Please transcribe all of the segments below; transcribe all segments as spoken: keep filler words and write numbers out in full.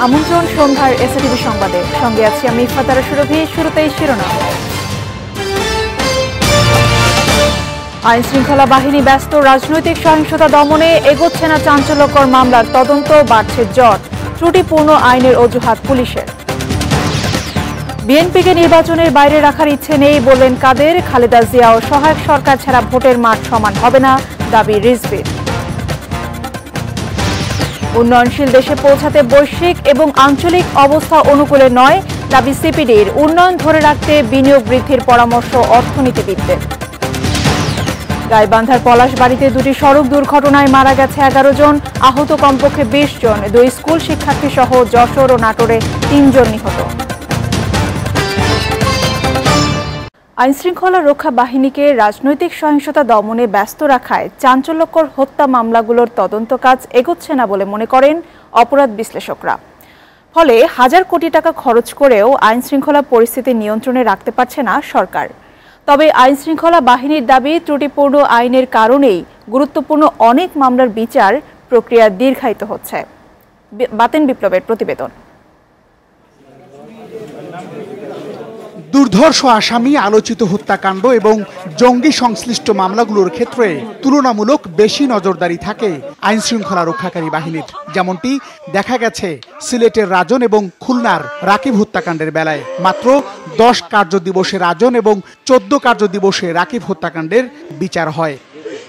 আমন্ত্রণ সন্ধ্যার এসএটিভি সংবাদে, সঙ্গে আছি আমি ইফাতারা সুরভি। শুরুতেই শিরোনাম। আইন শৃঙ্খলা বাহিনী ব্যস্ত, রাজনৈতিক সহিংসতা দমনে এগোচ্ছে না চাঞ্চল্যকর মামলার তদন্ত, বাড়ছে জট, ত্রুটিপূর্ণ আইনের অজুহাত পুলিশের। বিএনপিকে নির্বাচনের বাইরে রাখার ইচ্ছে নেই বললেন কাদের, খালেদা জিয়া ও সহায়ক সরকার ছাড়া ভোটের মাঠ সমান হবে না, দাবি রিজভির। উন্নয়নশীল দেশে পৌঁছাতে বৈশ্বিক এবং আঞ্চলিক অবস্থা অনুকূলে নয়, দাবি সিপিডির। উন্নয়ন ধরে রাখতে বিনিয়োগ বৃদ্ধির পরামর্শ অর্থনীতিবিদদের। গাইবান্ধার পলাশবাড়িতে দুটি সড়ক দুর্ঘটনায় মারা গেছে এগারো জন, আহত কমপক্ষে বিশ জন। দুই স্কুল শিক্ষার্থী সহ যশোর ও নাটোরে তিনজন নিহত। আইনশৃঙ্খলা রক্ষা বাহিনীকে রাজনৈতিক সহিংসতা দমনে ব্যস্ত রাখায় চাঞ্চল্যকর হত্যা মামলাগুলোর তদন্ত কাজ এগোচ্ছে না বলে মনে করেন অপরাধ বিশ্লেষকরা। ফলে হাজার কোটি টাকা খরচ করেও আইনশৃঙ্খলা পরিস্থিতি নিয়ন্ত্রণে রাখতে পারছে না সরকার। তবে আইনশৃঙ্খলা বাহিনীর দাবি, ত্রুটিপূর্ণ আইনের কারণেই গুরুত্বপূর্ণ অনেক মামলার বিচার প্রক্রিয়া দীর্ঘায়িত হচ্ছে। বাতেন বিপ্লবের প্রতিবেদন। দুর্ধর্ষ আসামি, আলোচিত হত্যাকাণ্ড এবং জঙ্গি সংশ্লিষ্ট মামলাগুলোর ক্ষেত্রে তুলনামূলক বেশি নজরদারি থাকে আইন শৃঙ্খলা রক্ষাকারী বাহিনীর। যেমনটি দেখা গেছে সিলেটের রাজন এবং খুলনার রাকিব হত্যাকাণ্ডের বেলায়। মাত্র দশ কার্য দিবসে রাজন এবং চোদ্দ কার্য দিবসে রাকিব হত্যাকাণ্ডের বিচার হয়।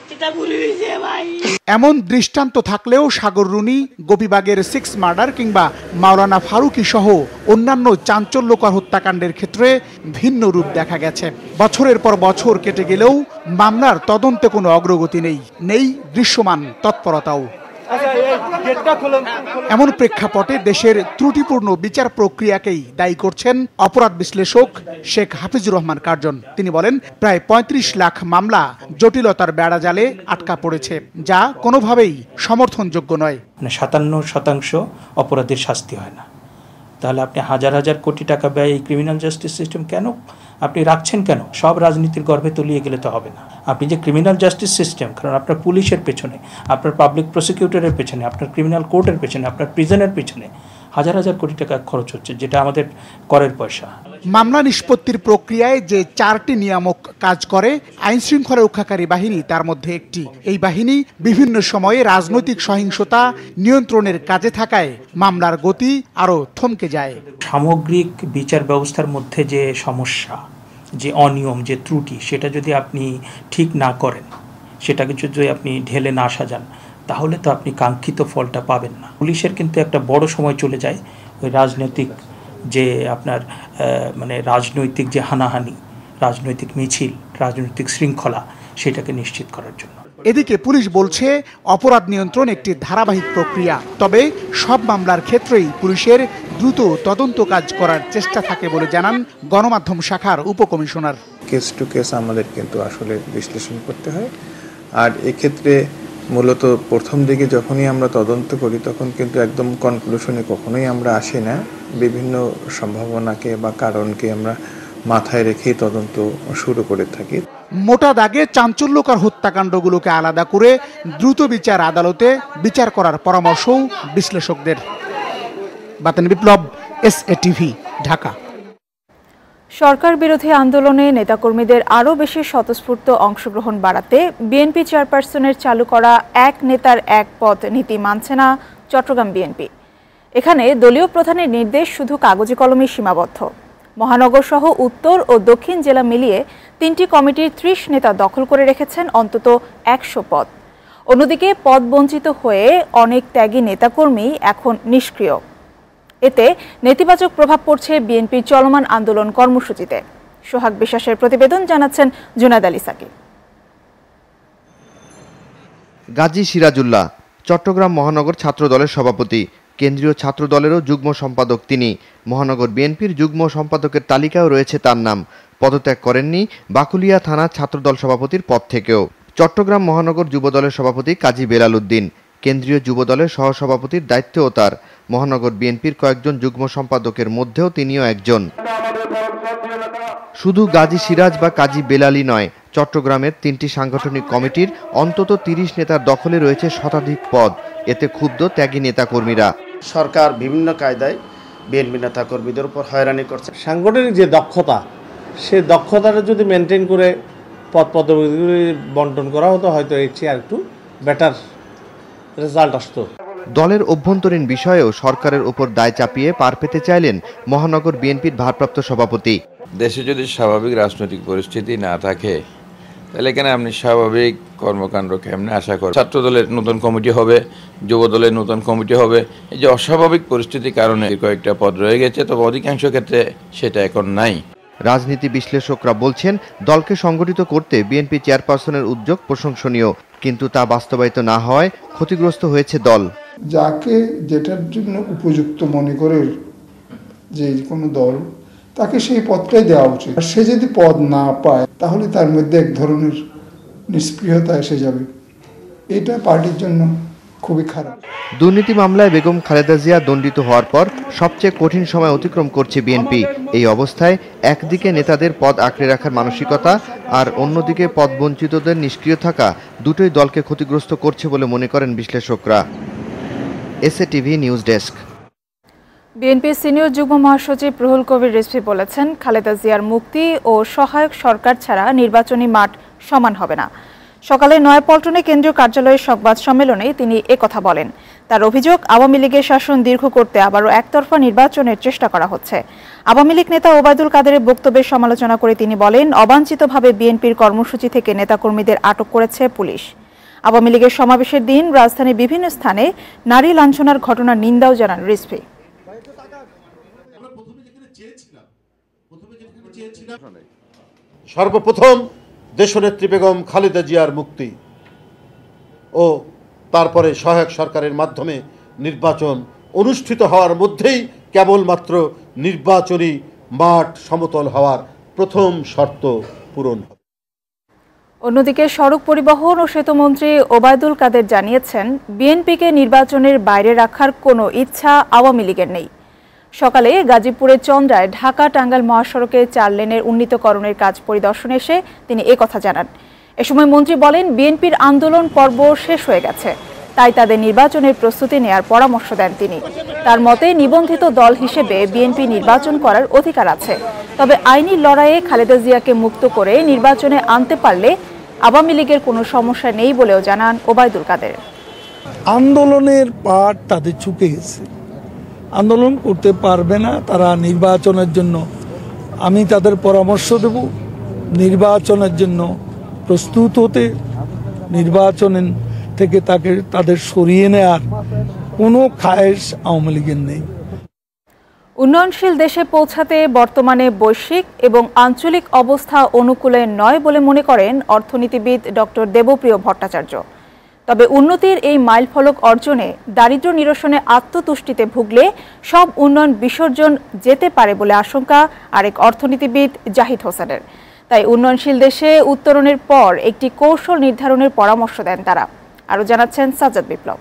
এমন দৃষ্টান্ত থাকলেও সাগর রুনি, গোপীবাগের সিক্স মার্ডার কিংবা মাওলানা ফারুকি সহ অন্যান্য চাঞ্চল্যকর হত্যাকাণ্ডের ক্ষেত্রে ভিন্ন রূপ দেখা গেছে। বছরের পর বছর কেটে গেলেও মামলার তদন্তে কোনো অগ্রগতি নেই, নেই দৃশ্যমান তৎপরতাও। এমন প্রেক্ষাপটে দেশের ত্রুটিপূর্ণ বিচার প্রক্রিয়াকেই দায়ী করছেন অপরাধ বিশ্লেষক শেখ হাফিজুর রহমান কার্জন। তিনি বলেন, প্রায় পঁয়ত্রিশ লাখ মামলা জটিলতার বেড়াজালে আটকা পড়েছে, যা কোনোভাবেই সমর্থনযোগ্য নয়। সাতান্ন শতাংশ অপরাধের শাস্তি হয় না। তাহলে আপনি হাজার হাজার কোটি টাকা ব্যয় এই ক্রিমিনাল জাস্টিস সিস্টেম কেন আপনি রাখছেন? কেন? সব রাজনীতির গর্ভে তলিয়ে গেলে তো হবে না। আপনি যে ক্রিমিনাল জাস্টিস সিস্টেম, কারণ আপনার পুলিশের পেছনে, আপনার পাবলিক প্রসিকিউটরের পেছনে, আপনার ক্রিমিনাল কোর্টের পেছনে, আপনার প্রিজনের পেছনে হাজার হাজার কোটি টাকা খরচ হচ্ছে, যেটা আমাদের করের পয়সা। মামলা নিষ্পত্তির প্রক্রিয়ায় যে চারটি নিয়ামক কাজ করে আইন শৃঙ্খলা রক্ষাকারী বাহিনী, তার মধ্যে একটি। এই বাহিনী বিভিন্ন সময়ে রাজনৈতিক সহিংসতা নিয়ন্ত্রণের কাজে থাকায় মামলার গতি আরও থমকে যায়। সামগ্রিক বিচার ব্যবস্থার মধ্যে যে সমস্যা, যে অনিয়ম, যে ত্রুটি, সেটা যদি আপনি ঠিক না করেন, সেটাকে যদি আপনি ঢেলে না সাজান, তাহলে তো আপনি কাঙ্ক্ষিত ফলটা পাবেন না। পুলিশের কিন্তু একটা বড় সময় চলে যায় ওই রাজনৈতিক যে আপনার মানে রাজনৈতিক যে হানাহানি, রাজনৈতিক মিছিল, রাজনৈতিক শৃঙ্খলা, সেটাকে নিশ্চিত করার জন্য। এদিকে পুলিশ বলছে অপরাধ নিয়ন্ত্রণ একটি ধারাবাহিক প্রক্রিয়া। তবে সব মামলার ক্ষেত্রেই পুলিশের দ্রুত তদন্ত কাজ করার চেষ্টা থাকে বলে জানান গণমাধ্যম শাখার উপকমিশনার। কেস টু কেস আমাদের কিন্তু আসলে বিশ্লেষণ করতে হয়। আর এক্ষেত্রে মূলত প্রথম দিকে যখনই আমরা তদন্ত করি তখন কিন্তু একদম কনক্লুশনে কখনোই আমরা আসি না। বিভিন্ন সম্ভাবনাকে বা কারণকে আমরা মাথায় রেখেই তদন্ত শুরু করে থাকি। মোটা দাগে চাঞ্চল্যকর হত্যাকাণ্ডগুলোকে আলাদা করে দ্রুত বিচার আদালতে বিচার করার পরামর্শও বিশ্লেষকদের। বাতেন বিপ্লব, এসএটিভি, ঢাকা। সরকার বিরোধী আন্দোলনে নেতাকর্মীদের আরও বেশি স্বতঃস্ফূর্ত অংশগ্রহণ বাড়াতে বিএনপি চেয়ারপারসনের চালু করা এক নেতার এক পদ নীতি মানছে না চট্টগ্রাম বিএনপি। এখানে দলীয় প্রধানের নির্দেশ শুধু কাগজে কলমে সীমাবদ্ধ। মহানগর সহ উত্তর ও দক্ষিণ জেলা মিলিয়ে তিনটি কমিটির ত্রিশ নেতা দখল করে রেখেছেন অন্তত একশো পদ। অন্যদিকে পদ বঞ্চিত হয়ে অনেক ত্যাগী নেতাকর্মী এখন নিষ্ক্রিয়। এতে নেতিবাচক প্রভাব পড়ছে বিএনপির চলমান আন্দোলন কর্মসূচিতে। সোহাগ বিশ্বাসের প্রতিবেদন, জানাচ্ছেন জুনায়েদ আলী সাকিব। গাজী সিরাজুল্লাহ চট্টগ্রাম মহানগর ছাত্র দলের সভাপতি, কেন্দ্রীয় ছাত্র দলেরও যুগ্ম সম্পাদক তিনি। মহানগর বিএনপির যুগ্ম সম্পাদকের তালিকাও রয়েছে তার নাম। পদত্যাগ করেননি বাকুলিয়া থানা ছাত্রদল সভাপতির পদ থেকেও। চট্টগ্রাম মহানগর যুবদলের সভাপতি কাজী বেলাল উদ্দিন, কেন্দ্রীয় যুবদলের সহসভাপতির দায়িত্বও তার। মহানগর বিএনপির কয়েকজন যুগ্ম সম্পাদকের মধ্যেও তিনিও একজন। শুধু গাজী সিরাজ বা কাজী বেলালই নয়, চট্টগ্রামের তিনটি সাংগঠনিক কমিটির অন্তত তিরিশ নেতার দখলে রয়েছে শতাধিক পদ। এতে ক্ষুব্ধ ত্যাগী নেতাকর্মীরা। সরকার বিভিন্ন কায়দায় বিএনপি নেতা কর্মীদের উপর হয়রানি করছে। সাংগঠনিক যে দক্ষতা, সে দক্ষতাটা যদি মেনটেন করে পদ পদগুলি বন্টন করা হতো, হয়তো এর চেয়ে আর একটু বেটার রেজাল্ট আসতো। দলের অভ্যন্তরীণ বিষয়েও সরকারের উপর দায় চাপিয়ে পার পেতে চাইলেন মহানগর বিএনপির ভারপ্রাপ্ত সভাপতি। দেশে যদি স্বাভাবিক রাজনৈতিক পরিস্থিতি না থাকে তাহলে এখানে আপনি স্বাভাবিক কর্মকাণ্ড কেমনে আশা করেন? ছাত্র দলের নতুন কমিটি হবে, যুব দলের নতুন কমিটি হবে। এই যে অস্বাভাবিক পরিস্থিতির কারণে কয়েকটা পদ রয়ে গেছে, তবে অধিকাংশ ক্ষেত্রে সেটা এখন নাই। রাজনীতি বিশ্লেষকরা বলছেন, দলকে সংগঠিত করতে বিএনপি চেয়ারপারসনের উদ্যোগ প্রশংসনীয়, কিন্তু তা বাস্তবায়িত না হওয়ায় ক্ষতিগ্রস্ত হয়েছে দল। যাকে যেটার জন্য উপযুক্ত মনে করে যে কোনো দল, তাকে সেই পদটাই দেওয়া উচিত। আর সে যদি পদ না পায় তাহলে তার মধ্যে এক ধরনের নিষ্ক্রিয়তা এসে যাবে। এটা পার্টির জন্য খুবই খারাপ। দুর্নীতি মামলায় বেগম খালেদা জিয়া দণ্ডিত হওয়ার পর সবচেয়ে কঠিন সময় অতিক্রম করছে বিএনপি। এই অবস্থায় একদিকে নেতাদের পদ আঁকড়ে রাখার মানসিকতা আর অন্যদিকে পদ বঞ্চিতদের নিষ্ক্রিয় থাকা দুটোই দলকে ক্ষতিগ্রস্ত করছে বলে মনে করেন বিশ্লেষকরা। SATV news desk. বিএনপির সিনিয়র যুগ্ম মহাসচিব রুহুল কবির রিজভী বলেছেন, খালেদা জিয়ার মুক্তি ও সহায়ক সরকার ছাড়া নির্বাচনী মাঠ সমান হবে না। সকালে নয়াপল্টনে কেন্দ্রীয় কার্যালয়ের সংবাদ সম্মেলনে তিনি একথা বলেন। তার অভিযোগ, আওয়ামী লীগের শাসন দীর্ঘ করতে আবারও একতরফা নির্বাচনের চেষ্টা করা হচ্ছে। আওয়ামী লীগ নেতা ওবায়দুল কাদেরের বক্তব্যের সমালোচনা করে তিনি বলেন, অবাঞ্ছিতভাবে বিএনপির কর্মসূচি থেকে নেতাকর্মীদের আটক করেছে পুলিশ। আওয়ামী লীগের সমাবেশের দিন রাজধানীর বিভিন্ন স্থানে নারী লাঞ্ছনার ঘটনার নিন্দাও জানান রিজভী। সর্বপ্রথম দেশনেত্রী বেগম খালেদা জিয়ার মুক্তি ও তারপরে সহায়ক সরকারের মাধ্যমে নির্বাচন অনুষ্ঠিত হওয়ার মধ্যেই কেবলমাত্র নির্বাচনী মাঠ সমতল হওয়ার প্রথম শর্ত পূরণ হবে। অন্যদিকে সড়ক পরিবহন ও সেতুমন্ত্রী ওবায়দুল কাদের জানিয়েছেন, বিএনপিকে নির্বাচনের বাইরে রাখার কোনো ইচ্ছা আওয়ামী লীগের নেই। সকালে গাজীপুরের চন্দ্রায় ঢাকা টাঙ্গাইল মহাসড়কে চার লেনের উন্নীতকরণের কাজ পরিদর্শনে এসে তিনি একথা জানান। এ সময় মন্ত্রী বলেন, বিএনপির আন্দোলন পর্ব শেষ হয়ে গেছে, তাই তাদের নির্বাচনের প্রস্তুতি নেয়ার পরামর্শ দেন তিনি। তার মতে, নিবন্ধিত দল হিসেবে বিএনপি নির্বাচন করার অধিকার আছে, তবে আইনি লড়াইয়ে খালেদা জিয়াকে মুক্ত করে নির্বাচনে আনতে পারলে আওয়ামী লীগের কোনো সমস্যা নেই বলেও জানান ওবায়দুল কাদের। আন্দোলনের পাঠ তাদের চুকে গেছে, আন্দোলন করতে পারবে না তারা নির্বাচনের জন্য। আমি তাদের পরামর্শ দেব নির্বাচনের জন্য প্রস্তুত হতে, নির্বাচন থেকে তাকে তাদের সরিয়ে নেওয়ার কোনো খায়েশ আওয়ামী লীগের নেই। উন্নয়নশীল দেশে পৌঁছাতে বর্তমানে বৈশ্বিক এবং আঞ্চলিক অবস্থা অনুকূলে নয় বলে মনে করেন অর্থনীতিবিদ ডক্টর দেবপ্রিয় ভট্টাচার্য। তবে উন্নতির এই মাইলফলক অর্জনে দারিদ্র্য নিরসনে আত্মতুষ্টিতে ভুগলে সব উন্নয়ন বিসর্জন যেতে পারে বলে আশঙ্কা আরেক অর্থনীতিবিদ জাহিদ হোসেনের। তাই উন্নয়নশীল দেশে উত্তরণের পর একটি কৌশল নির্ধারণের পরামর্শ দেন তারা। আরও জানাচ্ছেন সাজ্জাদ বিপ্লব।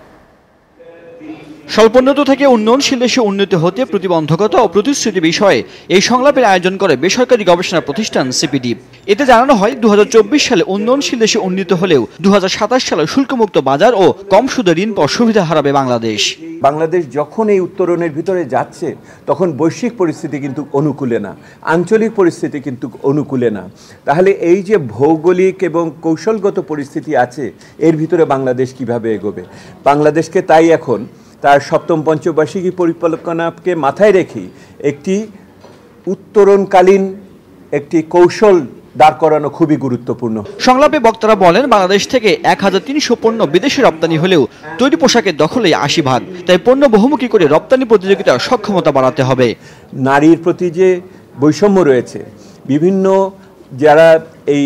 স্বল্পোন্নত থেকে উন্নয়নশীল দেশে উন্নতি হতে প্রতিবন্ধকতা ও প্রতিশ্রুতি বিষয়ে এই সংলাপের আয়োজন করে বেসরকারি গবেষণা প্রতিষ্ঠান সিপিডি। এতে জানানো হয়, দু হাজার চব্বিশ সালে উন্নয়নশীল দেশে উন্নীত হলেও দু হাজার সাতাশ সালে শুল্কমুক্ত বাজার ও কম সুদে ঋণ পাওয়ার সুবিধা হারাবে বাংলাদেশ। বাংলাদেশ যখন এই উত্তরণের ভিতরে যাচ্ছে তখন বৈশ্বিক পরিস্থিতি কিন্তু অনুকূলে না, আঞ্চলিক পরিস্থিতি কিন্তু অনুকূলে না। তাহলে এই যে ভৌগোলিক এবং কৌশলগত পরিস্থিতি আছে, এর ভিতরে বাংলাদেশ কিভাবে এগোবে? বাংলাদেশকে তাই এখন তার সপ্তম পঞ্চবার্ষিকী পরিকল্পনাকে মাথায় রেখে একটি উত্তরণকালীন একটি কৌশল দাঁড় করানো খুবই গুরুত্বপূর্ণ। সংলাপে বক্তারা বলেন, বাংলাদেশ থেকে এক হাজার তিনশো পণ্য বিদেশে রপ্তানি হলেও তৈরি পোশাকের দখলে আশি ভাগ, তাই পণ্য বহুমুখী করে রপ্তানি প্রতিযোগিতার সক্ষমতা বাড়াতে হবে। নারীর প্রতি যে বৈষম্য রয়েছে, বিভিন্ন যারা এই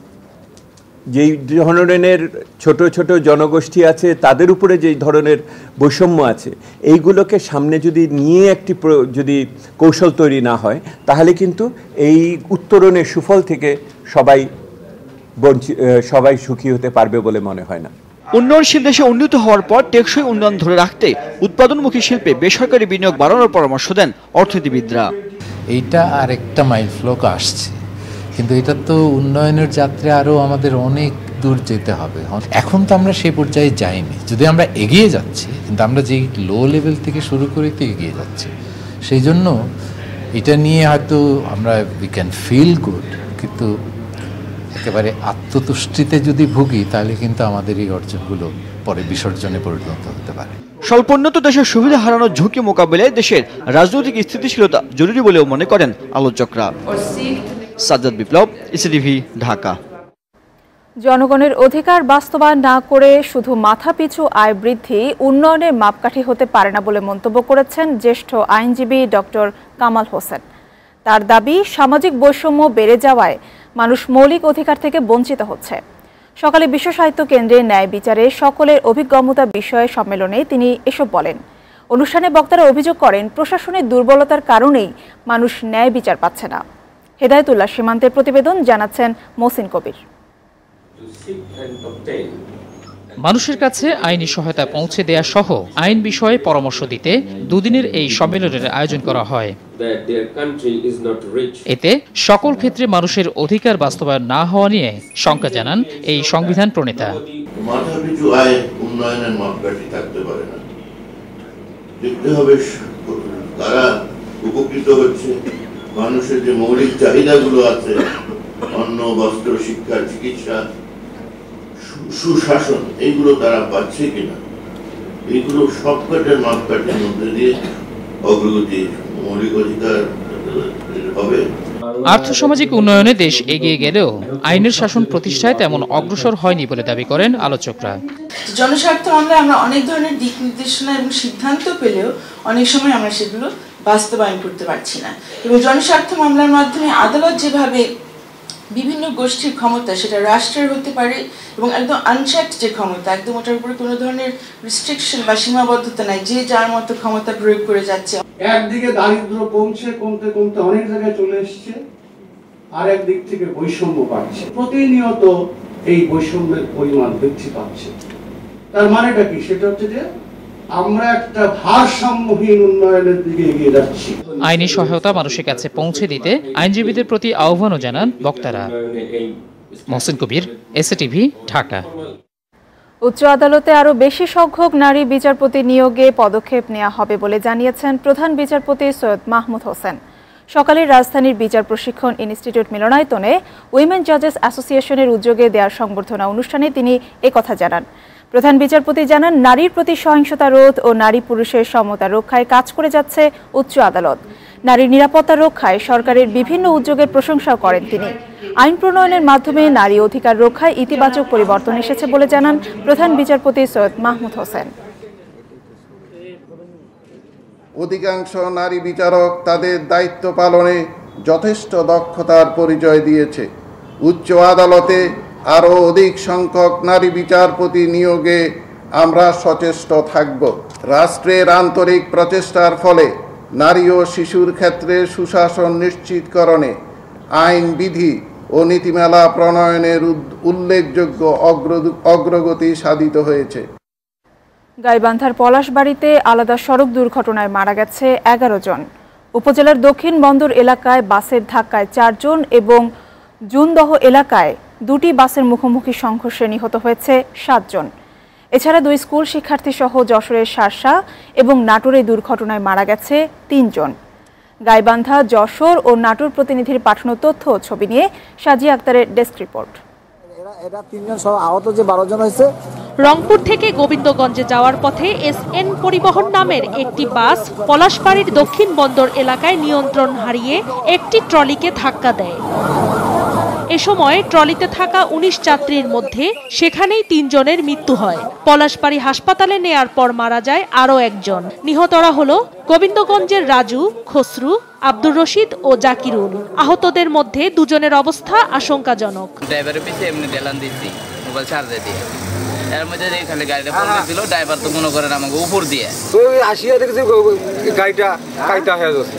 যেই ধরনের ছোট ছোট জনগোষ্ঠী আছে তাদের উপরে যেই ধরনের বৈষম্য আছে, এইগুলোকে সামনে যদি নিয়ে একটি যদি কৌশল তৈরি না হয়, তাহলে কিন্তু এই উত্তরণের সুফল থেকে সবাই বঞ্চিত সবাই সুখী হতে পারবে বলে মনে হয় না। উন্নয়নশীল দেশে উন্নীত হওয়ার পর টেকসই উন্নয়ন ধরে রাখতে উৎপাদনমুখী শিল্পে বেসরকারি বিনিয়োগ বাড়ানোর পরামর্শ দেন অর্থনীতিবিদরা। এইটা আরেকটা মাইলফলক আসছে, কিন্তু এটা তো উন্নয়নের যাত্রায় আরও আমাদের অনেক দূর যেতে হবে। এখন তো আমরা সেই পর্যায়ে যাইনি, যদি আমরা এগিয়ে যাচ্ছি, কিন্তু আমরা যে লো লেভেল থেকে শুরু করে তো এগিয়ে যাচ্ছি। সেই জন্য এটা নিয়ে হয়তো আমরা উই ক্যান ফিল গুড, কিন্তু একেবারে আত্মতুষ্টিতে যদি ভুগি তাহলে কিন্তু আমাদের এই অর্জনগুলো পরে বিসর্জনে পরিণত হতে পারে। স্বল্পোন্নত দেশের সুবিধা হারানোর ঝুঁকি মোকাবিলায় দেশের রাজনৈতিক স্থিতিশীলতা জরুরি বলেও মনে করেন আলোচকরা। সাজ্জাদ বিপ্লব, এসিটিভি, ঢাকা। জনগণের অধিকার বাস্তবায়ন না করে শুধু মাথাপিছু আয় বৃদ্ধি উন্নয়নের মাপকাঠি হতে পারে না বলে মন্তব্য করেছেন জ্যেষ্ঠ আইনজীবী ডক্টর কামাল হোসেন। তার দাবি, সামাজিক বৈষম্য বেড়ে যাওয়ায় মানুষ মৌলিক অধিকার থেকে বঞ্চিত হচ্ছে। সকালে বিশ্ব সাহিত্য কেন্দ্রে ন্যায় বিচারে সকলের অভিজ্ঞতা বিষয়ে সম্মেলনে তিনি এসব বলেন। অনুষ্ঠানে বক্তারা অভিযোগ করেন, প্রশাসনের দুর্বলতার কারণেই মানুষ ন্যায় বিচার পাচ্ছে না। হেদায়েতুল্লাহ সীমান্তের প্রতিবেদন, জানাচ্ছেন মহসিন কবির। মানুষের কাছে আইনি সহায়তা পৌঁছে দেয়া সহ আইন বিষয়ে পরামর্শ দিতে দুদিনের এই সম্মেলনের আয়োজন করা হয়। এতে সকল ক্ষেত্রে মানুষের অধিকার বাস্তবায়ন না হওয়া নিয়ে শঙ্কা জানান এই সংবিধান প্রণেতা। মাথাপিছু আয় উন্নয়নের মাপকাঠি থাকতে পারে না, দেখতে হবে তারা উপকৃত হচ্ছে, মানুষের যে মৌলিক চাহিদাগুলো আছে, অন্ন, বস্ত্র, শিক্ষা, চিকিৎসা, সুশাসন, এইগুলো তারা পাচ্ছে কিনা, এইগুলো সবকটার মাপকাঠির মধ্যে দিয়ে অগ্রগতি, মৌলিক অধিকার হবে। আর্থসামাজিক উন্নয়নে দেশ এগিয়ে গেলেও আইনের শাসন প্রতিষ্ঠায় তেমন অগ্রসর হয়নি বলে দাবি করেন আলোচকরা। জনস্বার্থ মামলায় আমরা অনেক ধরনের দিক নির্দেশনা এবং সিদ্ধান্ত পেলেও অনেক সময় আমরা সেগুলো বাস্তবায়ন করতে পারছি না, এবং জনস্বার্থ মামলার মাধ্যমে আদালত যেভাবে বিভিন্ন গোষ্ঠীর ক্ষমতা, সেটা রাষ্ট্রের হতে পারে, এবং একদম আনচেকড যে ক্ষমতা, একদম ওটার উপরে কোনো ধরনের রিস্ট্রিকশন বা সীমাবদ্ধতা নাই, যে যার মতো ক্ষমতা প্রয়োগ করে যাচ্ছে। একদিকে দারিদ্র কমছে, কমতে কমতে অনেক জায়গায় চলে এসছে, আর একদিক থেকে বৈষম্য বাড়ছে, প্রতিনিয়ত এই বৈষম্যের পরিমাণ বৃদ্ধি পাচ্ছে। তার মানেটা কি? সেটা হচ্ছে যে আমরা একটা ভারসাম্যহীন উন্নয়নের দিকে এগিয়ে যাচ্ছি। আইনি সহায়তা মানুষের কাছে পৌঁছে দিতে আইনজীবীদের প্রতি আহ্বানও জানান বক্তারা। মহসিন কবির, এসিটিভি, ঢাকা। উচ্চ আদালতে আরও বেশি সংখ্যক নারী বিচারপতি নিয়োগে পদক্ষেপ নেওয়া হবে বলে জানিয়েছেন প্রধান বিচারপতি সৈয়দ মাহমুদ হোসেন। সকালে রাজধানীর বিচার প্রশিক্ষণ ইনস্টিটিউট মিলনায়তনে উইমেন জাজেস অ্যাসোসিয়েশনের উদ্যোগে দেওয়ার সংবর্ধনা অনুষ্ঠানে তিনি একথা জানান। প্রধান বিচারপতি জানান, নারীর প্রতি সহিংসতা রোধ ও নারী পুরুষের সমতা রক্ষায় কাজ করে যাচ্ছে উচ্চ আদালত। নারীর নিরাপত্তা রক্ষায় সরকারের বিভিন্ন উদ্যোগের প্রশংসাও করেন তিনি। আইন প্রণয়নের মাধ্যমে নারী অধিকার রক্ষায় ইতিবাচক পরিবর্তন এসেছে বলে জানান প্রধান বিচারপতি সৈয়দ মাহমুদ হোসেন। অধিকাংশ নারী বিচারক তাদের দায়িত্ব পালনে যথেষ্ট দক্ষতার পরিচয় দিয়েছে। উচ্চ আদালতে আরও অধিক সংখ্যক নারী বিচারপতি নিয়োগে আমরা সচেষ্ট থাকব। রাষ্ট্রের আন্তরিক প্রচেষ্টার ফলে নারী ও শিশুর ক্ষেত্রে সুশাসন নিশ্চিতকরণে আইন, বিধি ও নীতিমালা প্রণয়নের উল্লেখযোগ্য অগ্রগতি সাধিত হয়েছে। গাইবান্ধার পলাশবাড়িতে আলাদা সড়ক দুর্ঘটনায় মারা গেছে এগারো জন। উপজেলার দক্ষিণ বন্দর এলাকায় বাসের ধাক্কায় চারজন এবং জুনদহ এলাকায় দুটি বাসের মুখোমুখি সংঘর্ষে নিহত হয়েছে সাতজন। এছাড়া দুই স্কুল শিক্ষার্থী সহ যশোরের শার্শা এবং নাটোরে দুর্ঘটনায় মারা গেছে তিনজন। গাইবান্ধা, যশোর ও নাটোর প্রতিনিধির পাঠানো তথ্য ও ছবি নিয়ে সাজিয়া আক্তারের ডেস্ক রিপোর্ট। রংপুর থেকে গোবিন্দগঞ্জে যাওয়ার পথে এস এন পরিবহন নামের একটি বাস পলাশবাড়ির দক্ষিণ বন্দর এলাকায় নিয়ন্ত্রণ হারিয়ে একটি ট্রলিকে ধাক্কা দেয়। এ সময় ট্রলিতে থাকা উনিশ যাত্রীর মধ্যে সেখানেই তিনজনের মৃত্যু হয়। পলাশবাড়ি হাসপাতালে নেয়ার পর মারা যায় আরও একজন। নিহতরা হলো গোবিন্দগঞ্জের রাজু, খসরু, আব্দুর রশিদ ও জাকিরুল। আহতদের মধ্যে দুজনের অবস্থা আশঙ্কাজনক। ড্রাইভারের পিছে এমনি দেলান দিচ্ছি মোবাইল চার্জে দিয়ে, এর মধ্যে এখানে গাড়িটা পড়ে ছিল, ড্রাইভার তো মনে করেন আমাকে উপর দিয়ে আসিয়া দেখছি গাড়িটা কাইটা হয়ে গেছে।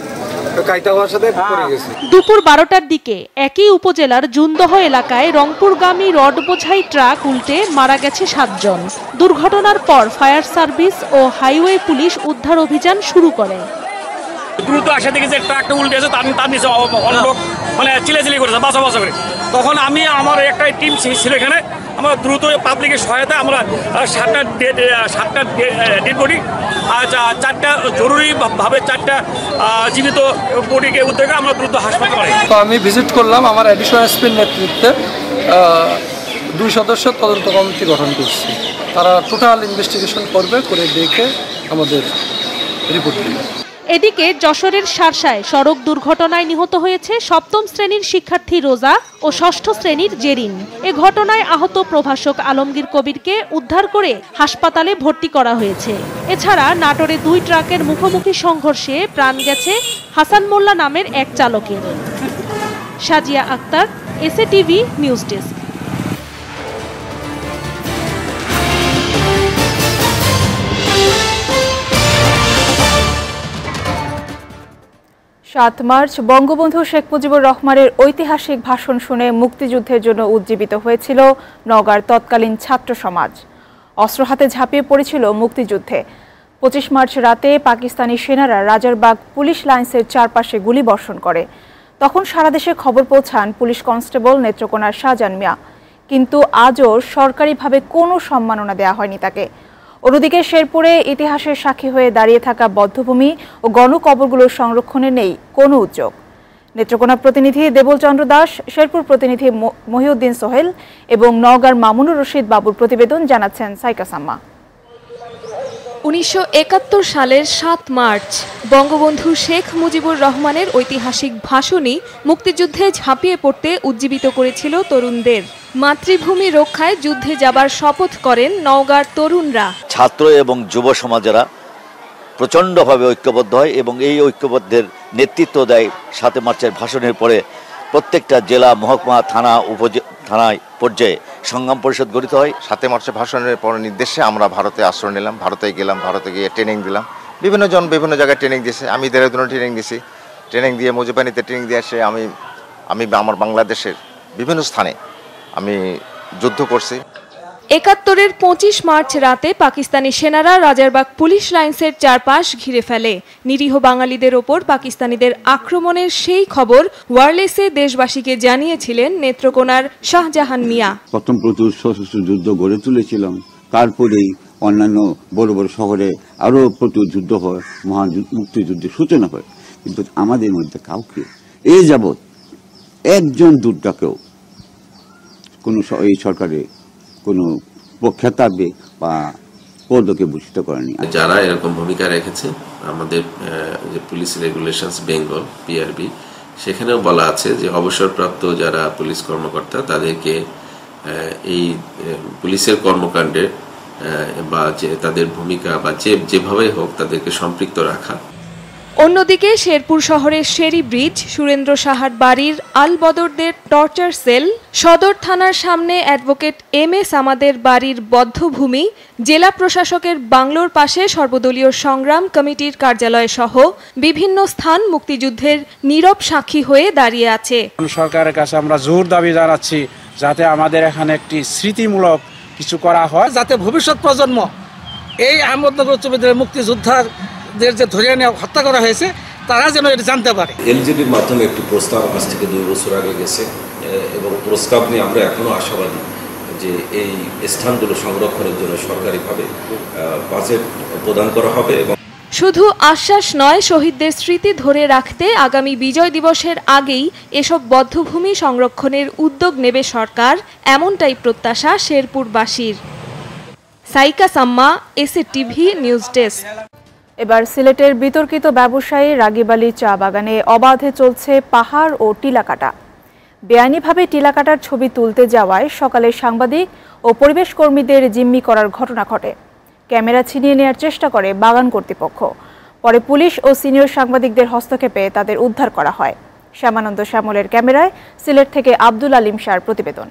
দুপুর বারোটার দিকে একই উপজেলার জুনদহ এলাকায় রংপুরগামী রড বোঝাই ট্রাক উল্টে মারা গেছে সাতজন। দুর্ঘটনার পর ফায়ার সার্ভিস ও হাইওয়ে পুলিশ উদ্ধার অভিযান শুরু করে। দ্রুত আসে দেখি যে ট্রাকটা উল্টে আছে, তার তার নিচে অনেক লোক মানে চিলেচিলি করেছে বাঁচা বাঁচা করে। তখন আমি আমার একটা টিম ছিল এখানে, আমরা দ্রুত পাবলিকের সহায়তা আমরা সাতটা সাতটা ডেড বডি আর চারটা জরুরিভাবে চারটা জীবিত বডিকে উদ্ধার করে আমরা দ্রুত হাসপাতালে। তো আমি ভিজিট করলাম, আমার অ্যাডিশনাল এসপির নেতৃত্বে দুই সদস্য তদন্ত কমিটি গঠন করছি। তারা টোটাল ইনভেস্টিগেশন করবে, করে দেখে আমাদের রিপোর্ট দিবে। এদিকে যশোরের শার্শায় সড়ক দুর্ঘটনায় নিহত হয়েছে সপ্তম শ্রেণীর শিক্ষার্থী রোজা ও ষষ্ঠ শ্রেণীর জেরিন। এ ঘটনায় আহত প্রভাষক আলমগীর কবিরকে উদ্ধার করে হাসপাতালে ভর্তি করা হয়েছে। এছাড়া নাটোরে দুই ট্রাকের মুখোমুখি সংঘর্ষে প্রাণ গেছে হাসান মোল্লা নামের এক চালকের। Sazia Akter, SATV news desk. সাত মার্চ বঙ্গবন্ধু শেখ মুজিবুর রহমানের ঐতিহাসিক ভাষণ শুনে মুক্তিযুদ্ধের জন্য উজ্জীবিত হয়েছিল নওগাঁর তৎকালীন ছাত্র সমাজ। অস্ত্র হাতে ঝাঁপিয়ে পড়েছিল মুক্তিযুদ্ধে। পঁচিশ মার্চ রাতে পাকিস্তানি সেনারা রাজারবাগ পুলিশ লাইন্সের চারপাশে গুলিবর্ষণ করে। তখন সারা দেশে খবর পৌঁছান পুলিশ কনস্টেবল নেত্রকোনার শাহজাহান মিয়া, কিন্তু আজও সরকারিভাবে কোনো সম্মাননা দেওয়া হয়নি তাকে। অন্যদিকে শেরপুরে ইতিহাসের সাক্ষী হয়ে দাঁড়িয়ে থাকা বধ্যভূমি ও গণকবরগুলোর সংরক্ষণে নেই কোনো উদ্যোগ। নেত্রকোনা প্রতিনিধি দেবল চন্দ্র দাস, শেরপুর প্রতিনিধি মহিউদ্দিন সোহেল এবং নওগাঁর মামুনুর রশিদ বাবুর প্রতিবেদন জানাচ্ছেন সাইকা সাম্মা। উনিশশো একাত্তর সালের সাত মার্চ বঙ্গবন্ধু শেখ মুজিবুর রহমানের ঐতিহাসিক ভাষণই মুক্তিযুদ্ধে ঝাঁপিয়ে পড়তে উজ্জীবিত করেছিল তরুণদের। মাতৃভূমি রক্ষায় যুদ্ধে যাবার শপথ করেন নওগাঁর তরুণরা। ছাত্র এবং যুব সমাজেরা প্রচণ্ডভাবে ঐক্যবদ্ধ হয় এবং এই ঐক্যবদ্ধের নেতৃত্ব দেয় সাত মার্চের ভাষণের পরে প্রত্যেকটা জেলা, মহকুমা, থানা, উপথানায় পর্যায়ে সংগ্রাম পরিষদ গঠিত হয়। সাতই মার্চের ভাষণের পর নির্দেশে আমরা ভারতে আশ্রয় নিলাম, ভারতে গেলাম, ভারতে গিয়ে ট্রেনিং দিলাম। বিভিন্ন জন বিভিন্ন জায়গায় ট্রেনিং দিয়েছে, আমি দেহরাদুনে ট্রেনিং দিয়েছি। ট্রেনিং দিয়ে মুজিবানীতে ট্রেনিং দিয়ে এসে আমি আমি আমার বাংলাদেশের বিভিন্ন স্থানে আমি যুদ্ধ করছি। একাত্তরের পঁচিশ মার্চ রাতে পাকিস্তানি সেনারা রাজারবাগ পুলিশ লাইন্সের চারপাশ ঘিরে ফেলে। নিরীহ বাঙালিদের ওপর পাকিস্তানিদের আক্রমণের সেই খবর ওয়্যারলেসে দেশবাসীকে জানিয়েছিলেন নেত্রকোনার শাহজাহান মিয়া। প্রথম প্রচুর সশস্ত্র যুদ্ধ গড়ে তুলেছিলাম, তারপরেই অন্যান্য বড় বড় শহরে আরও প্রচুর যুদ্ধ হয়, মহান মুক্তিযুদ্ধের সূচনা হয়, কিন্তু আমাদের মধ্যে কাউকে এই যাবৎ একজন দুটাকেও কোনো এই সরকারে কোনো খেতাবে বা পদকে ভূষিত করেনি। যারা এরকম ভূমিকা রেখেছে, আমাদের যে পুলিশ রেগুলেশনস বেঙ্গল পিআরবি, সেখানেও বলা আছে যে অবসরপ্রাপ্ত যারা পুলিশ কর্মকর্তা তাদেরকে এই পুলিশের কর্মকাণ্ডে বা যে তাদের ভূমিকা বা যে যেভাবে হোক তাদেরকে সম্পৃক্ত রাখা। অন্যদিকে শেরপুর শহরের শেরি ব্রিজ, সুরেন্দ্র সাহার বাড়ির আলবদরদের টর্চার সেল, সদর থানার সামনে অ্যাডভোকেট এম এ সামাদের বাড়ির বধ্যভূমি, জেলা প্রশাসকের বাংলোর পাশে সর্বদলীয় সংগ্রাম কমিটির কার্যালয় সহ বিভিন্ন স্থান মুক্তিযুদ্ধের নীরব সাক্ষী হয়ে দাঁড়িয়ে আছে। সরকারের কাছে আমরা জোর দাবি জানাচ্ছি যাতে আমাদের এখানে একটি স্মৃতিমূলক কিছু করা হয়, যাতে ভবিষ্যৎ প্রজন্ম এই আহমদনগর উচ্চ বিদ্যালয়ের মুক্তিযোদ্ধার যে ধরে নিয়ে হত্যা করা হয়েছে তারা যেন এটা জানতে পারে। এলজিডির মাধ্যমে একটি প্রস্তাব আজ থেকে দুই বছর আগে গেছে এবং প্রস্তাব নিয়ে আমরা এখনো আশাবাদী যে এই স্থানগুলো সংরক্ষণের জন্য সরকারিভাবে বাজেট প্রদান করা হবে। এবং শুধু আশ্বাস নয়, শহীদদের স্মৃতি ধরে রাখতে আগামী বিজয় দিবসের আগেই এসব বধ্যভূমি সংরক্ষণের উদ্যোগ নেবে সরকার, এমনটাই প্রত্যাশা শেরপুরবাসীর। Saika Samma, SATV news desk. এবার সিলেটের বিতর্কিত ব্যবসায়ী রাগিব আলী চা বাগানে অবাধে চলছে পাহাড় ও টিলা কাটা। বেআইনিভাবে টিলা কাটার ছবি তুলতে যাওয়ায় সকালে সাংবাদিক ও পরিবেশ কর্মীদের জিম্মি করার ঘটনা ঘটে। ক্যামেরা ছিনিয়ে নেওয়ার চেষ্টা করে বাগান কর্তৃপক্ষ। পরে পুলিশ ও সিনিয়র সাংবাদিকদের হস্তক্ষেপে তাদের উদ্ধার করা হয়। শ্যামানন্দ শ্যামলের ক্যামেরায় সিলেট থেকে আব্দুল আলিম শাহর প্রতিবেদন।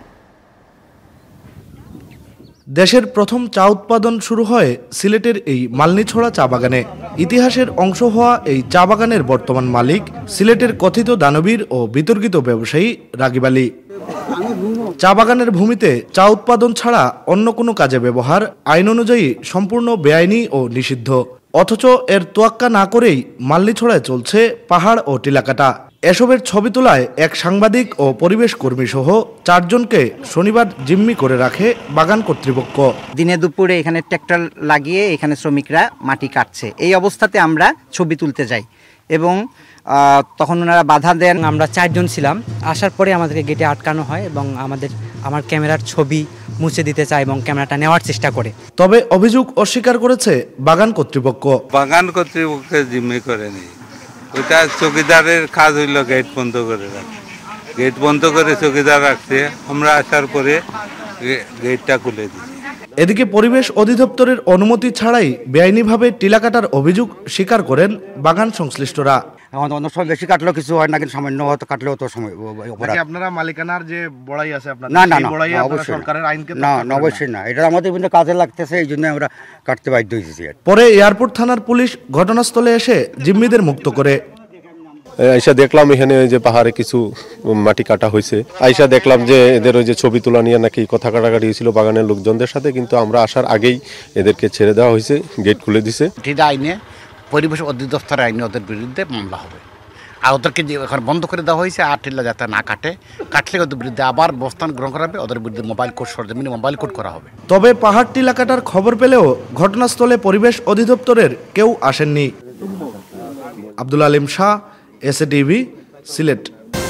দেশের প্রথম চা উৎপাদন শুরু হয় সিলেটের এই মালনীছড়া চা বাগানে। ইতিহাসের অংশ হওয়া এই চা বাগানের বর্তমান মালিক সিলেটের কথিত দানবীর ও বিতর্কিত ব্যবসায়ী রাগিব আলী। চা বাগানের ভূমিতে চা উৎপাদন ছাড়া অন্য কোনো কাজে ব্যবহার আইন অনুযায়ী সম্পূর্ণ বেআইনি ও নিষিদ্ধ। অথচ এর তোয়াক্কা না করেই মালনীছড়ায় চলছে পাহাড় ও টিলা কাটা। এসবের ছবি তোলায় এক সাংবাদিক ও পরিবেশ কর্মী সহ চারজনকে শনিবার জিম্মি করে রাখে বাগান কর্তৃপক্ষ। দিনে দুপুরে এখানে ট্র্যাক্টর লাগিয়ে এখানে শ্রমিকরা মাটি কাটছে, এই অবস্থাতে আমরা ছবি তুলতে যাই এবং তখন ওনারা বাধা দেন। আমরা চারজন ছিলাম, আসার পরে আমাদেরকে গেটে আটকানো হয় এবং আমাদের আমার ক্যামেরার ছবি মুছে দিতে চায় এবং ক্যামেরাটা নেওয়ার চেষ্টা করে। তবে অভিযোগ অস্বীকার করেছে বাগান কর্তৃপক্ষ। বাগান কর্তৃপক্ষকে জিম্মি করেনি, ওইটা চৌকিদারের কাজ হইল গেট বন্ধ করে রাখা। গেট বন্ধ করে চৌকিদার রাখছে, আমরা আসার পরে গেটটা খুলে দিই। এদিকে পরিবেশ অধিদপ্তরের অনুমতি ছাড়াই বেআইনিভাবে টিলা কাটার অভিযোগ স্বীকার করেন বাগান সংশ্লিষ্টরা। অন্য সময় বেশি কাটলেও কিছু হয় না, কিন্তু সামান্য হয়তো কাটলেও তো সময়। আপনারা মালিকানার যে বড়াই আছে আপনাদের, না না না অবশ্যই সরকারের আইনকে না না অবশ্যই না, এটা আমাদের বিভিন্ন কাজে লাগতেছে, এই জন্য আমরা কাটতে বাধ্য হয়েছি। পরে এয়ারপোর্ট থানার পুলিশ ঘটনাস্থলে এসে জিম্মিদের মুক্ত করে। আইসা দেখলাম এখানে ওই যে পাহাড়ে কিছু মাটি কাটা হয়েছে, আইসা দেখলাম যে এদের ওই যে ছবি তোলা নিয়ে নাকি কথা কাটাকাটি হয়েছিল বাগানের লোকজনদের সাথে, কিন্তু আমরা আসার আগেই এদেরকে ছেড়ে দেওয়া হয়েছে, গেট খুলে দিছে। আইনে পরিবেশ অধিদপ্তরের আইনে ওদের বিরুদ্ধে মামলা হবে, আর ওদেরকে যে এখন বন্ধ করে দেওয়া হয়েছে, আর টিলা যাতে না কাটে, কাটলে ওদের বিরুদ্ধে আবার অবস্থান গ্রহণ করা হবে, ওদের বিরুদ্ধে মোবাইল কোর্ট সরজমিনে মোবাইল কোর্ট করা হবে। তবে পাহাড় টিলা কাটার খবর পেলেও ঘটনাস্থলে পরিবেশ অধিদপ্তরের কেউ আসেননি। আব্দুল আলিম শাহ, এসএটিভি, সিলেট।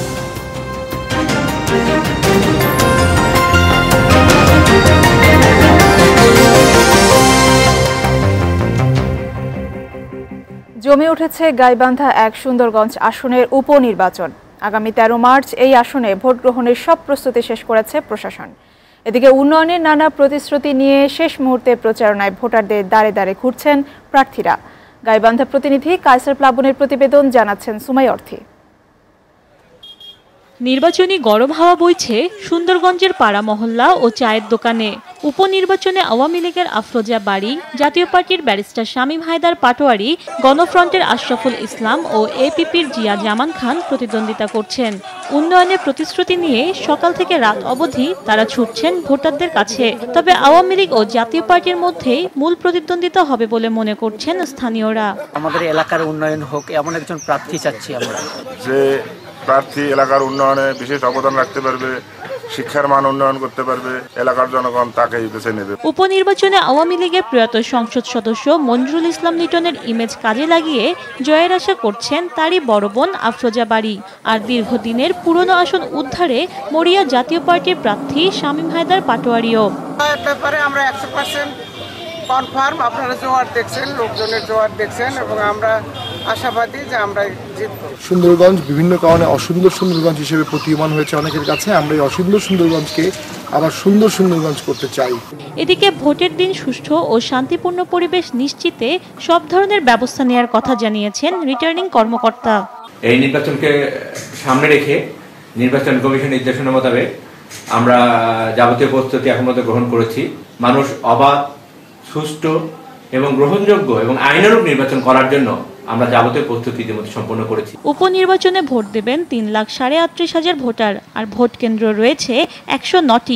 জমে উঠেছে গাইবান্ধা এক সুন্দরগঞ্জ আসনের উপনির্বাচন। আগামী তেরো মার্চ এই আসনে ভোট গ্রহণের সব প্রস্তুতি শেষ করেছে প্রশাসন। এদিকে উন্নয়নের নানা প্রতিশ্রুতি নিয়ে শেষ মুহূর্তে প্রচারণায় ভোটারদের দাঁড়ে দাঁড়ে ঘুরছেন প্রার্থীরা। গাইবান্ধা প্রতিনিধি কায়সার প্লাবনের প্রতিবেদন, জানাচ্ছেন সুমাই অর্থী। নির্বাচনী গরম হাওয়া বইছে সুন্দরগঞ্জের পাড়া মহল্লা ও চায়ের দোকানে। উপনির্বাচনে আওয়ামী লীগের আফরোজা বাড়ি, জাতীয় পার্টির ব্যারিস্টার শামীম হায়দার পাটোয়ারি, গণফ্রন্টের আশরাফুল ইসলাম ও এপিপির জিয়া জামান খান প্রতিদ্বন্দ্বিতা করছেন। উন্নয়নের প্রতিশ্রুতি নিয়ে সকাল থেকে রাত অবধি তারা ছুটছেন ভোটারদের কাছে। তবে আওয়ামী লীগ ও জাতীয় পার্টির মধ্যেই মূল প্রতিদ্বন্দ্বিতা হবে বলে মনে করছেন স্থানীয়রা। আমাদের এলাকার উন্নয়ন হোক এমন একজন প্রার্থী চাচ্ছি আমরা, যে প্রার্থী এলাকার উন্নয়নে বিশেষ অবদান রাখতে পারবে, শিক্ষার মান উন্নয়ন করতে পারবে, এলাকার জনগণ তাকেই বেছে নেবে। উপনির্বাচনে আওয়ামী লীগের প্রয়াত সংসদ সদস্য মঞ্জুরুল ইসলাম লিটনের ইমেজ কাজে লাগিয়ে জয়ের আশা করছেন তারই বড় বোন আফরোজা বাড়ি। আর দীর্ঘদিনের পুরনো আসন উদ্ধারে মরিয়া জাতীয় পার্টির প্রার্থী শামীম হায়দার পাটোয়ারিও। ব্যাপারে আমরা একশো পার্সেন্ট কনফার্ম। আপনারা জোয়ার দেখছেন, লোকজনের জোয়ার দেখছেন, এবং আমরা আশাবাদী যে আমরা জিতব। সুন্দরগঞ্জ বিভিন্ন কারণে অসুন্দর সুন্দরগঞ্জ হিসেবে প্রতীয়মান হয়েছে অনেকের কাছে। আমরা এই অসুন্দর সুন্দরগঞ্জকে আবার সুন্দর সুন্দরগঞ্জ করতে চাই। এদিকে ভোটের দিন সুষ্ঠু ও শান্তিপূর্ণ পরিবেশ নিশ্চিতে সব ধরনের ব্যবস্থা নেওয়ার কথা জানিয়েছেন রিটার্নিং কর্মকর্তা। এই নির্বাচনকে সামনে রেখে নির্বাচন কমিশনের নির্দেশনা মোতাবেক আমরা যাবতীয় প্রস্তুতি এখন মতো গ্রহণ করেছি। মানুষ অবাধ, সুষ্ঠু এবং গ্রহণযোগ্য এবং আইনানুগ নির্বাচন করার জন্য আমরা যাবতীয় প্রস্তুতি ইতিমধ্যে সম্পন্ন করেছি। উপনির্বাচনে ভোট দেবেন তিন লাখ সাড়ে আটত্রিশ হাজার ভোটার, আর ভোট কেন্দ্র রয়েছে একশো নটি।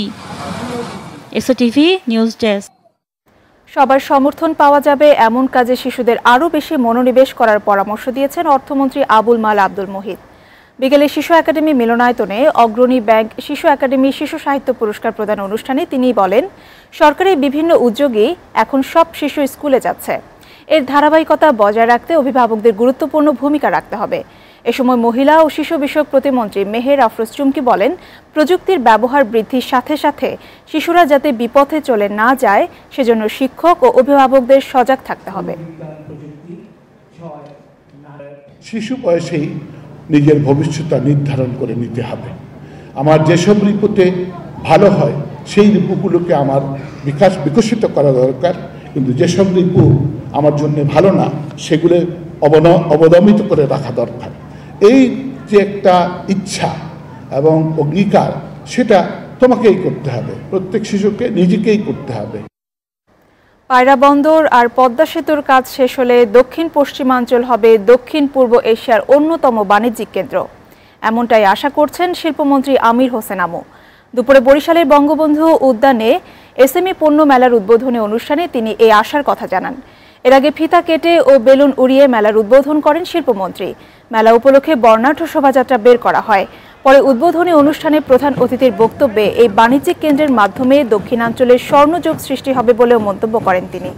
SATV news desk. সবার সমর্থন পাওয়া যাবে এমন কাজে শিশুদের আরও বেশি মনোনিবেশ করার পরামর্শ দিয়েছেন অর্থমন্ত্রী আবুল মাল আব্দুল মুহিত। বিকেলে শিশু একাডেমি মিলনায়তনে অগ্রণী ব্যাংক শিশু একাডেমি শিশু সাহিত্য পুরস্কার প্রদান অনুষ্ঠানে তিনি বলেন, সরকারের বিভিন্ন উদ্যোগে এখন সব শিশু স্কুলে যাচ্ছে। এর ধারাবাহিকতা বজায় রাখতে অভিভাবকদের গুরুত্বপূর্ণ ভূমিকা রাখতে হবে। এ সময় মহিলা ও শিশু বিষয়ক প্রতিমন্ত্রী মেহের আফরোজ চুমকি বলেন, প্রযুক্তির ব্যবহার বৃদ্ধির সাথে সাথে শিশুরা যাতে বিপথে চলে না যায় সেজন্য শিক্ষক ও অভিভাবকদের সজাগ থাকতে হবে। শিশু বয়সেই নিজের ভবিষ্যৎ নির্ধারণ করে নিতে হবে। আমার যেসব রিপোতে ভালো হয় সেই রিপুগুলোকে আমার বিকাশ বিকশিত করা দরকার, কিন্তু যেসব রিপু আমার জন্য ভালো না সেগুলো অবদমিত করে রাখা দরকার। এই যে একটা ইচ্ছা এবং অঙ্গীকার, সেটা তোমাকেই করতে হবে, প্রত্যেক শিশুকে নিজেকেই করতে হবে। পায়রা বন্দর আর পদ্মা সেতুর কাজ শেষ হলে দক্ষিণ পশ্চিমাঞ্চল হবে দক্ষিণ পূর্ব এশিয়ার অন্যতম বাণিজ্যিক কেন্দ্র, এমনটাই আশা করছেন শিল্পমন্ত্রী আমির হোসেন আমু। দুপুরে বরিশালের বঙ্গবন্ধু উদ্যানে এসএমই পণ্য মেলার উদ্বোধনী অনুষ্ঠানে তিনি এই আশার কথা জানান। এর আগে ফিতা কেটে ও বেলুন উড়িয়ে মেলার উদ্বোধন করেন শিল্পমন্ত্রী। মেলা উপলক্ষে বর্ণাঢ্য শোভাযাত্রা বের করা হয়। পরে উদ্বোধনী অনুষ্ঠানে প্রধান অতিথির বক্তব্যে এই বাণিজ্যিক কেন্দ্রের মাধ্যমে দক্ষিণাঞ্চলের স্বর্ণযুগ সৃষ্টি হবে বলেও মন্তব্য করেন তিনি।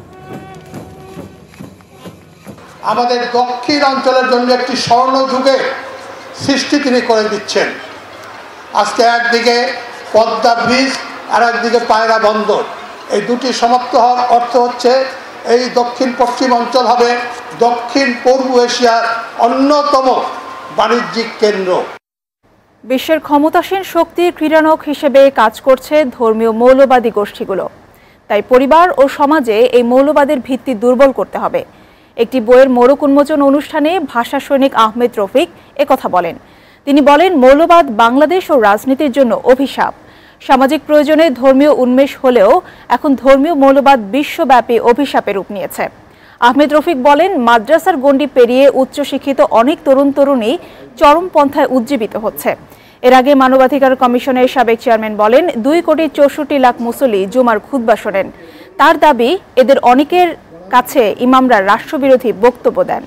আমাদের দক্ষিণ অঞ্চলের জন্য একটি স্বর্ণ যুগের সৃষ্টি তিনি করে দিচ্ছেন। আজকে একদিকে পদ্মা ব্রিজ আর একদিকে পায়রা বন্দর, এই দুটি সমাপ্ত হওয়ার অর্থ হচ্ছে এই দক্ষিণ পশ্চিম অঞ্চল হবে দক্ষিণ পূর্ব এশিয়ার অন্যতম বাণিজ্যিক কেন্দ্র। বিশ্বের ক্ষমতাসীন শক্তির ক্রীড়ানক হিসেবে কাজ করছে ধর্মীয় মৌলবাদী গোষ্ঠীগুলো। তাই পরিবার ও সমাজে এই মৌলবাদের ভিত্তি দুর্বল করতে হবে। একটি বইয়ের মোড়ক উন্মোচন অনুষ্ঠানে ভাষা সৈনিক আহমেদ রফিক একথা বলেন। তিনি বলেন, মৌলবাদ বাংলাদেশ ও রাজনীতির জন্য অভিশাপ। সামাজিক প্রয়োজনে ধর্মীয় উন্মেষ হলেও এখন ধর্মীয় মৌলবাদ বিশ্বব্যাপী অভিশাপে রূপ নিয়েছে। আহমেদ রফিক বলেন, মাদ্রাসার গণ্ডি পেরিয়ে উচ্চশিক্ষিত অনেক তরুণ তরুণী চরমপন্থায় উজ্জীবিত হচ্ছে। এর আগে মানবাধিকার কমিশনের সাবেক চেয়ারম্যান বলেন, দুই কোটি চৌষট্টি লাখ মুসল্লি জুমার খুতবা শোনেন। তার দাবি, এদের অনেকের কাছে ইমামরা রাষ্ট্রবিরোধী বক্তব্য দেন।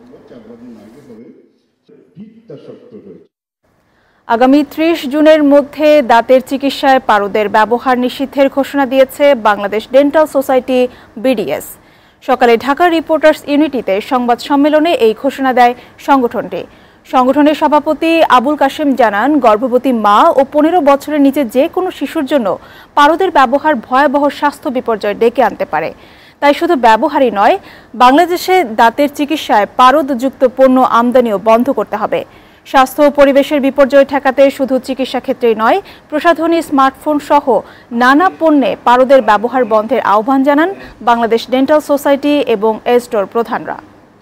আগামী ত্রিশ জুনের মধ্যে দাঁতের চিকিৎসায় পারদের ব্যবহার নিষিদ্ধের ঘোষণা দিয়েছে বাংলাদেশ ডেন্টাল সোসাইটি বিডিএস। সকালে ঢাকা রিপোর্টার্স ইউনিটিতে সংবাদ সম্মেলনে এই ঘোষণা দেয় সংগঠনটি। সংগঠনের সভাপতি আবুল কাশেম জানান, গর্ভবতী মা ও পনেরো বছরের নিচে যে কোনো শিশুর জন্য পারদের ব্যবহার ভয়াবহ স্বাস্থ্য বিপর্যয় ডেকে আনতে পারে। তাই শুধু ব্যবহারই নয়, বাংলাদেশে দাঁতের চিকিৎসায় পারদযুক্ত পণ্য আমদানিও বন্ধ করতে হবে। স্বাস্থ্য ও পরিবেশের বিপর্যয় ঠেকাতে শুধু চিকিৎসা ক্ষেত্রেই নয়, প্রসাধনী, স্মার্টফোন সহ নানা পণ্যে পারদের ব্যবহার বন্ধের আহ্বান জানান বাংলাদেশ ডেন্টাল সোসাইটি এবং এস্টোর প্রধানরা।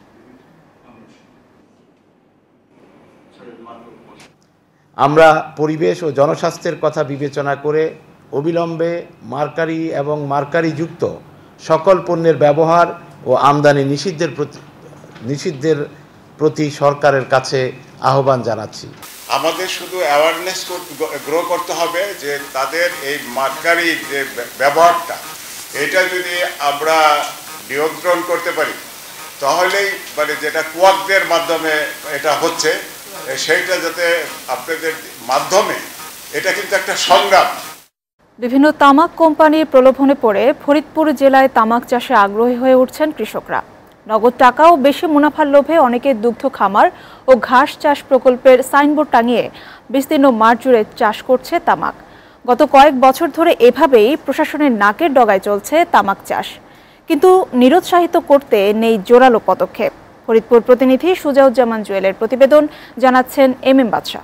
আমরা পরিবেশ ও জনস্বাস্থ্যের কথা বিবেচনা করে অবিলম্বে মার্কারি এবং মার্কারিযুক্ত সকল পণ্যের ব্যবহার ও আমদানি নিষিদ্ধের প্রতি নিষিদ্ধের প্রতি সরকারের কাছে আহ্বান জানাচ্ছি। আমাদের শুধু অ্যাওয়ারনেস গ্রো করতে হবে যে তাদের এই মার্কারি যে ব্যবহারটা, এটা যদি আমরা নিয়ন্ত্রণ করতে পারি তাহলেই মানে যেটা কুয়াকদের মাধ্যমে এটা হচ্ছে সেইটা যাতে আপনাদের মাধ্যমে, এটা কিন্তু একটা সংগ্রাম। বিভিন্ন তামাক কোম্পানির প্রলোভনে পড়ে ফরিদপুর জেলায় তামাক চাষে আগ্রহী হয়ে উঠছেন কৃষকরা। নগদ টাকা ও বেশি মুনাফার লোভে অনেকে দুগ্ধ খামার ও ঘাস চাষ প্রকল্পের সাইনবোর্ড টাঙিয়ে বিস্তীর্ণ মাঠ জুড়ে চাষ করছে তামাক। গত কয়েক বছর ধরে এভাবেই প্রশাসনের নাকের ডগায় চলছে তামাক চাষ, কিন্তু নিরুৎসাহিত করতে নেই জোরালো পদক্ষেপ। ফরিদপুর প্রতিনিধি সুজাউজ্জামান জুয়েলের প্রতিবেদন, জানাচ্ছেন এম এম বাদশা।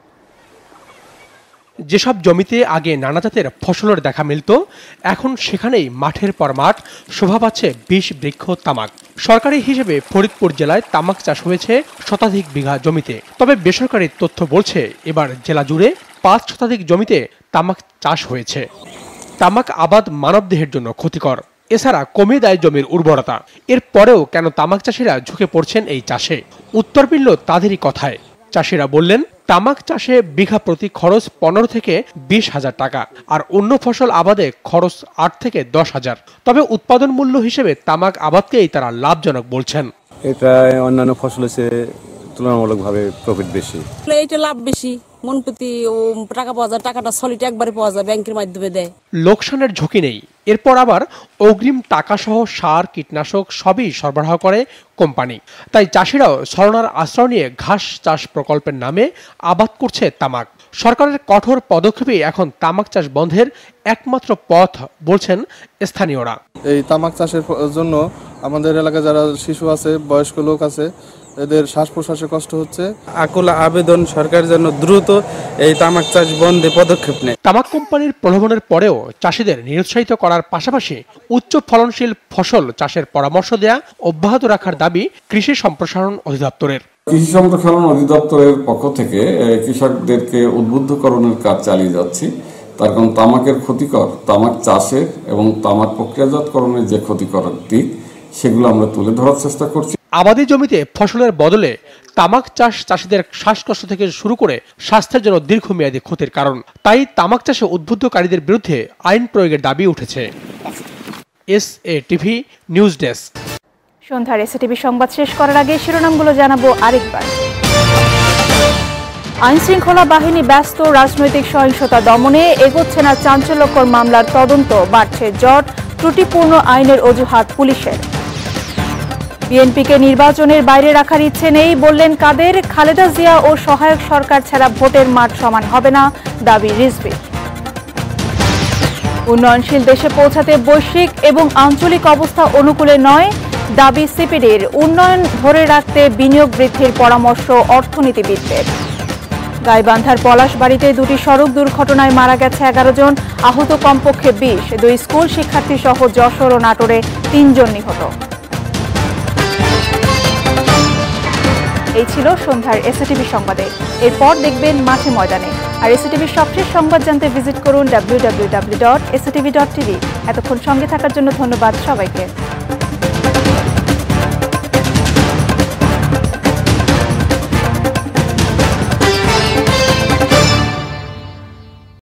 যেসব জমিতে আগে নানা জাতের ফসলের দেখা মিলত, এখন সেখানেই মাঠের পর মাঠ শোভা পাচ্ছে বিশ বৃক্ষ তামাক। সরকারি হিসেবে ফরিদপুর জেলায় তামাক চাষ হয়েছে শতাধিক বিঘা জমিতে। তবে বেসরকারি তথ্য বলছে এবার জেলা জুড়ে পাঁচ শতাধিক জমিতে তামাক চাষ হয়েছে। তামাক আবাদ মানবদেহের জন্য ক্ষতিকর, এছাড়া কমে দেয় জমির উর্বরতা। এর পরেও কেন তামাক চাষিরা ঝুঁকে পড়ছেন এই চাষে? উত্তর মিলল তাদেরই কথায়। চাষিরা বললেন, তামাক চাষে বিঘা প্রতি খরচ পনেরো থেকে বিশ হাজার টাকা, আর অন্য ফসল আবাদে খরচ আট থেকে দশ হাজার। তবে উৎপাদন মূল্য হিসেবে তামাক আবাদকেই তারা লাভজনক বলছেন। এটা অন্যান্য ফসলের চেয়ে তুলনামূলকভাবে প্রফিট বেশি, এইটা লাভ বেশি। মন প্রতি টাকা পাওয়া যায়, টাকাটা সলিড একবারে পাওয়া যায়, ব্যাংকের মাধ্যমে দেয়। লোকসানের ঝুঁকি নেই। এরপর আবার অগ্রিম টাকা সহ সার, কীটনাশক সবই সরবরাহ করে কোম্পানি। তাই চাষিরাও ছলনার আশ্রয় নিয়ে ঘাস চাষ প্রকল্পের নামে আবাদ করছে তামাক। সরকারের কঠোর পদক্ষেপই এখন তামাক চাষ বন্ধের একমাত্র পথ বলছেন স্থানীয়রা। এই তামাক চাষের জন্য আমাদের এলাকায় যারা শিশু আছে, বয়স্ক লোক আছে, এদের শ্বাস প্রশ্বাসে কষ্ট হচ্ছে। আকুল আবেদন সরকার যেন দ্রুত এই তামাক চাষ বন্ধে পদক্ষেপ নেয়। তামাক কোম্পানির প্রলোভনের পরেও চাষিদের নিরুৎসাহিত করার পাশাপাশি উচ্চ ফলনশীল ফসল চাষের পরামর্শ দেয়া অব্যাহত রাখার দাবি কৃষি সম্প্রসারণ অধিদপ্তরের। কৃষি সম্প্রসারণ অধিদপ্তরের পক্ষ থেকে কৃষকদেরকে উদ্বুদ্ধকরণের কাজ চালিয়ে যাচ্ছি। তার কারণ তামাকের ক্ষতিকর, তামাক চাষের এবং তামাক প্রক্রিয়াজাতকরণের যে ক্ষতিকর দিক, সেগুলো আমরা তুলে ধরার চেষ্টা করছি। আবাদি জমিতে ফসলের বদলে তামাক চাষ চাষিদের শ্বাসকষ্ট থেকে শুরু করে স্বাস্থ্যের জন্য দীর্ঘমেয়াদী ক্ষতির কারণ। তাই তামাক চাষে উদ্বুদ্ধকারীদের বিরুদ্ধে আইন প্রয়োগের দাবি উঠেছে। S A TV news desk. সন্ধ্যার এসএটিভি সংবাদ শেষ করার আগে শিরোনামগুলো জানাবো আরেকবার। আইনশৃঙ্খলা বাহিনী ব্যস্ত, রাজনৈতিক সহিংসতা দমনে এগোচ্ছে না চাঞ্চল্যকর মামলার তদন্ত, বাড়ছে জট, ত্রুটিপূর্ণ আইনের অজুহাত পুলিশের। বিএনপিকে নির্বাচনের বাইরে রাখার ইচ্ছে নেই বললেন কাদের, খালেদা জিয়া ও সহায়ক সরকার ছাড়া ভোটের মাঠ সমান হবে না, দাবি রিজভী। উন্নয়নশীল দেশে পৌঁছাতে বৈশ্বিক এবং আঞ্চলিক অবস্থা অনুকূলে নয়, দাবি সিপিডির। উন্নয়ন ধরে রাখতে বিনিয়োগ বৃদ্ধির পরামর্শ অর্থনীতিবিদদের। গাইবান্ধার পলাশবাড়িতে দুটি সড়ক দুর্ঘটনায় মারা গেছে এগারো জন, আহত কমপক্ষে বিশ। দুই স্কুল শিক্ষার্থী সহ যশোর ও নাটোরে তিনজন নিহত। এই ছিল সন্ধ্যার এসএটিভি সংবাদে। এরপর দেখবেন মাঠে ময়দানে। আর এসএটিভির সবশেষ সংবাদ জানতে ভিজিট করুন W W W dot SATV dot TV. এতক্ষণ সঙ্গে থাকার জন্য ধন্যবাদ সবাইকে।